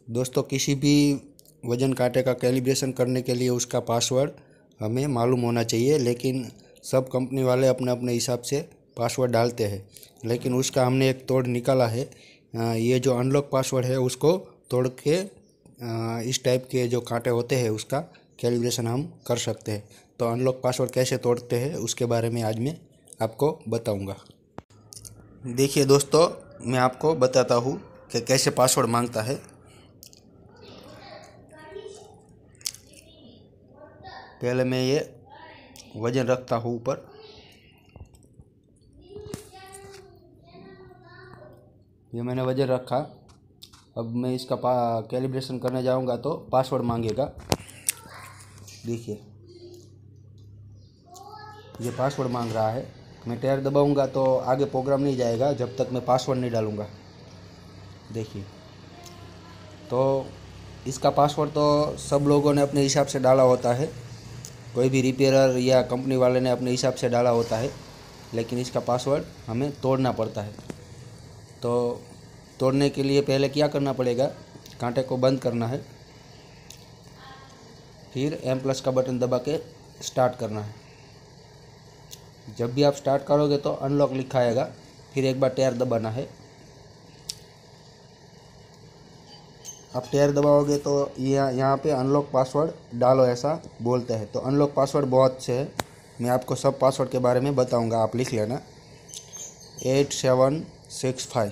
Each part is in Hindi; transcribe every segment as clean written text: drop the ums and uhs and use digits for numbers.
दोस्तों, किसी भी वज़न कांटे का कैलिब्रेशन करने के लिए उसका पासवर्ड हमें मालूम होना चाहिए, लेकिन सब कंपनी वाले अपने अपने हिसाब से पासवर्ड डालते हैं। लेकिन उसका हमने एक तोड़ निकाला है। ये जो अनलॉक पासवर्ड है उसको तोड़ के इस टाइप के जो कांटे होते हैं उसका कैलिब्रेशन हम कर सकते हैं। तो अनलॉक पासवर्ड कैसे तोड़ते हैं उसके बारे में आज मैं आपको बताऊंगा। देखिए दोस्तों, मैं आपको बताता हूँ कि कैसे पासवर्ड मांगता है। पहले मैं ये वज़न रखता हूँ ऊपर। ये मैंने वज़न रखा। अब मैं इसका कैलिब्रेशन करने जाऊँगा तो पासवर्ड मांगेगा। देखिए, ये पासवर्ड मांग रहा है। मैं टायर दबाऊँगा तो आगे प्रोग्राम नहीं जाएगा जब तक मैं पासवर्ड नहीं डालूँगा। देखिए, तो इसका पासवर्ड तो सब लोगों ने अपने हिसाब से डाला होता है। कोई भी रिपेयरर या कंपनी वाले ने अपने हिसाब से डाला होता है, लेकिन इसका पासवर्ड हमें तोड़ना पड़ता है। तो तोड़ने के लिए पहले क्या करना पड़ेगा, कांटे को बंद करना है, फिर M+ का बटन दबा के स्टार्ट करना है। जब भी आप स्टार्ट करोगे तो अनलॉक लिखा आएगा, फिर एक बार टायर दबाना है। आप टायर दबाओगे तो यहाँ पे अनलॉक पासवर्ड डालो ऐसा बोलते हैं। तो अनलॉक पासवर्ड बहुत से है, मैं आपको सब पासवर्ड के बारे में बताऊंगा, आप लिख लेना। 8765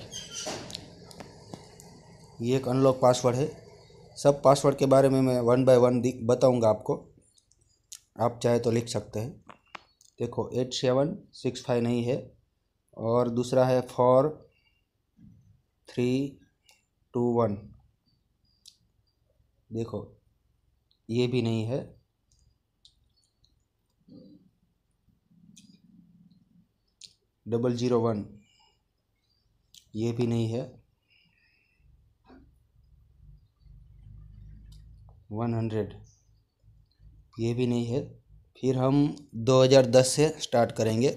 ये एक अनलॉक पासवर्ड है। सब पासवर्ड के बारे में मैं 1 बाय 1 बताऊंगा आपको, आप चाहे तो लिख सकते हैं। देखो, 8765 नहीं है, और दूसरा है 4321। देखो, ये भी नहीं है। 001 ये भी नहीं है। 100 ये भी नहीं है। फिर हम 2010 से स्टार्ट करेंगे।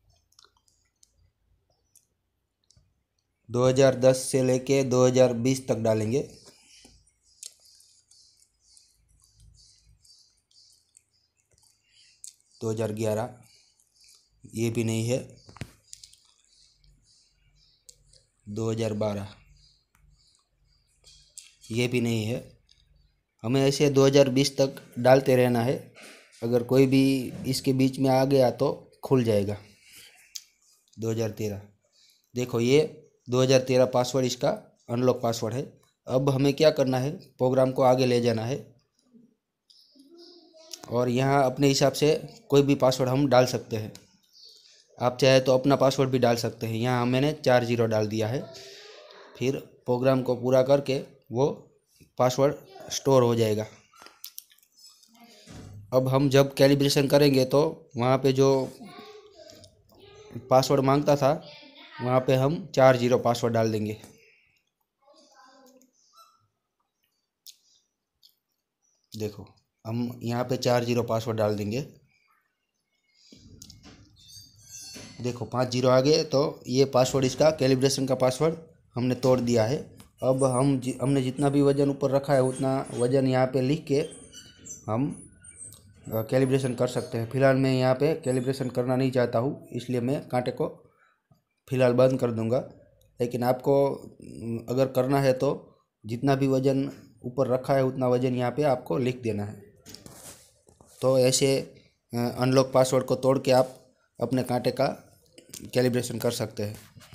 2010 से लेके 2020 तक डालेंगे। 2011 ये भी नहीं है। 2012 ये भी नहीं है। हमें ऐसे 2020 तक डालते रहना है। अगर कोई भी इसके बीच में आ गया तो खुल जाएगा। 2013 देखो, ये 2013 पासवर्ड इसका अनलॉक पासवर्ड है। अब हमें क्या करना है, प्रोग्राम को आगे ले जाना है, और यहाँ अपने हिसाब से कोई भी पासवर्ड हम डाल सकते हैं। आप चाहे तो अपना पासवर्ड भी डाल सकते हैं। यहाँ मैंने 4 0 डाल दिया है। फिर प्रोग्राम को पूरा करके वो पासवर्ड स्टोर हो जाएगा। अब हम जब कैलिब्रेशन करेंगे तो वहाँ पे जो पासवर्ड मांगता था वहाँ पे हम 4 0 पासवर्ड डाल देंगे। देखो, हम यहाँ पे 4 0 पासवर्ड डाल देंगे। देखो, 5 0 आ गए। तो ये पासवर्ड, इसका कैलिब्रेशन का पासवर्ड हमने तोड़ दिया है। अब हमने जितना भी वज़न ऊपर रखा है उतना वज़न यहाँ पे लिख के हम कैलिब्रेशन कर सकते हैं। फ़िलहाल मैं यहाँ पे कैलिब्रेशन करना नहीं चाहता हूँ, इसलिए मैं कांटे को फ़िलहाल बंद कर दूँगा। लेकिन आपको अगर करना है तो जितना भी वज़न ऊपर रखा है उतना वज़न यहाँ पे आपको लिख देना है। तो ऐसे अनलॉक पासवर्ड को तोड़ के आप अपने कांटे का कैलिब्रेशन कर सकते हैं।